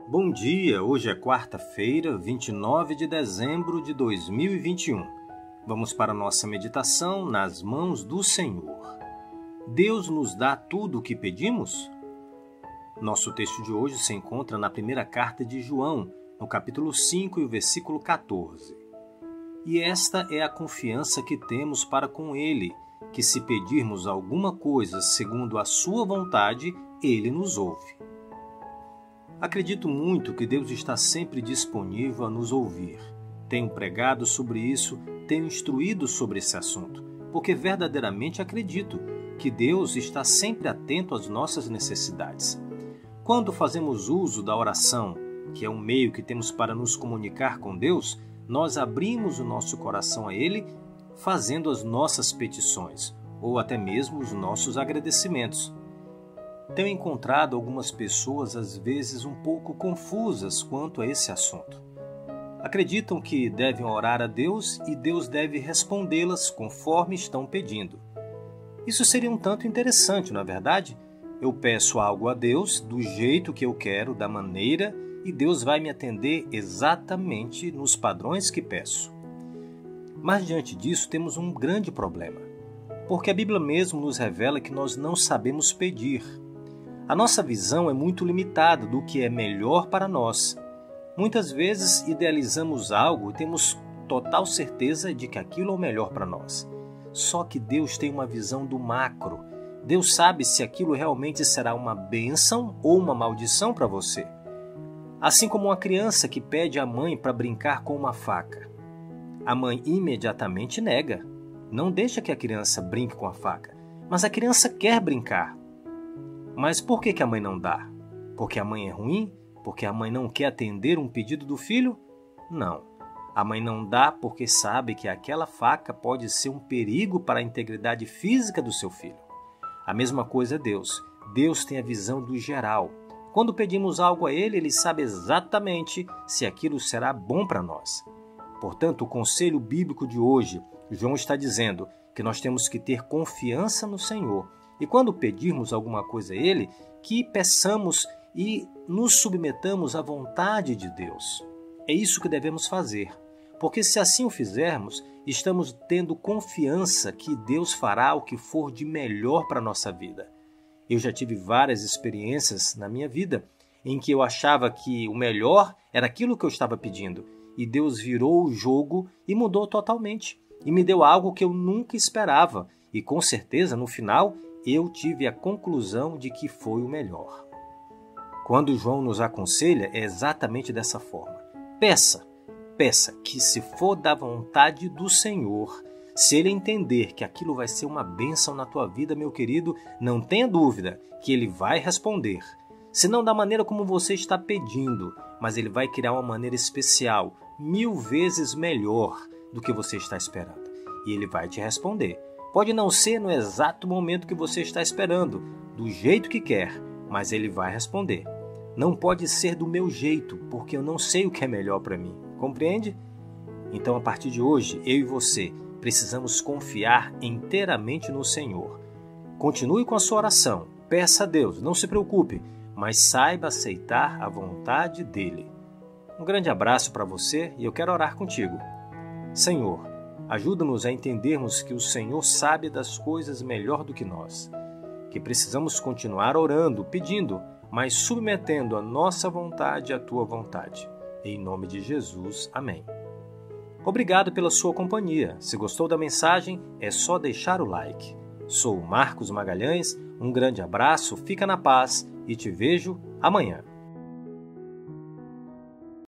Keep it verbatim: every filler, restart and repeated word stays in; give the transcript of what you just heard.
Bom dia, hoje é quarta-feira, vinte e nove de dezembro de dois mil e vinte e um. Vamos para a nossa meditação nas mãos do Senhor. Deus nos dá tudo o que pedimos? Nosso texto de hoje se encontra na primeira carta de João, no capítulo cinco e o versículo quatorze. E esta é a confiança que temos para com Ele, que se pedirmos alguma coisa segundo a sua vontade, Ele nos ouve. Acredito muito que Deus está sempre disponível a nos ouvir. Tenho pregado sobre isso, tenho instruído sobre esse assunto, porque verdadeiramente acredito que Deus está sempre atento às nossas necessidades. Quando fazemos uso da oração, que é um meio que temos para nos comunicar com Deus, nós abrimos o nosso coração a Ele, fazendo as nossas petições, ou até mesmo os nossos agradecimentos. Tenho encontrado algumas pessoas, às vezes, um pouco confusas quanto a esse assunto. Acreditam que devem orar a Deus e Deus deve respondê-las conforme estão pedindo. Isso seria um tanto interessante, não é verdade? Eu peço algo a Deus do jeito que eu quero, da maneira, e Deus vai me atender exatamente nos padrões que peço. Mas diante disso temos um grande problema, porque a Bíblia mesmo nos revela que nós não sabemos pedir. A nossa visão é muito limitada do que é melhor para nós. Muitas vezes idealizamos algo e temos total certeza de que aquilo é o melhor para nós. Só que Deus tem uma visão do macro. Deus sabe se aquilo realmente será uma bênção ou uma maldição para você. Assim como uma criança que pede à mãe para brincar com uma faca. A mãe imediatamente nega. Não deixa que a criança brinque com a faca. Mas a criança quer brincar. Mas por que que a mãe não dá? Porque a mãe é ruim? Porque a mãe não quer atender um pedido do filho? Não. A mãe não dá porque sabe que aquela faca pode ser um perigo para a integridade física do seu filho. A mesma coisa é Deus. Deus tem a visão do geral. Quando pedimos algo a Ele, Ele sabe exatamente se aquilo será bom para nós. Portanto, o conselho bíblico de hoje, João está dizendo que nós temos que ter confiança no Senhor. E quando pedirmos alguma coisa a Ele, que peçamos e nos submetamos à vontade de Deus. É isso que devemos fazer, porque se assim o fizermos, estamos tendo confiança que Deus fará o que for de melhor para a nossa vida. Eu já tive várias experiências na minha vida em que eu achava que o melhor era aquilo que eu estava pedindo, e Deus virou o jogo e mudou totalmente, e me deu algo que eu nunca esperava, e com certeza, no final, eu tive a conclusão de que foi o melhor. Quando João nos aconselha, é exatamente dessa forma. Peça, peça que se for da vontade do Senhor, se Ele entender que aquilo vai ser uma bênção na tua vida, meu querido, não tenha dúvida que Ele vai responder. Se não da maneira como você está pedindo, mas Ele vai criar uma maneira especial, mil vezes melhor do que você está esperando. E Ele vai te responder. Pode não ser no exato momento que você está esperando, do jeito que quer, mas Ele vai responder. Não pode ser do meu jeito, porque eu não sei o que é melhor para mim. Compreende? Então, a partir de hoje, eu e você precisamos confiar inteiramente no Senhor. Continue com a sua oração. Peça a Deus, não se preocupe, mas saiba aceitar a vontade dEle. Um grande abraço para você e eu quero orar contigo. Senhor, ajuda-nos a entendermos que o Senhor sabe das coisas melhor do que nós, que precisamos continuar orando, pedindo, mas submetendo a nossa vontade à Tua vontade. Em nome de Jesus, amém. Obrigado pela sua companhia. Se gostou da mensagem, é só deixar o like. Sou Marcos Magalhães, um grande abraço, fica na paz e te vejo amanhã.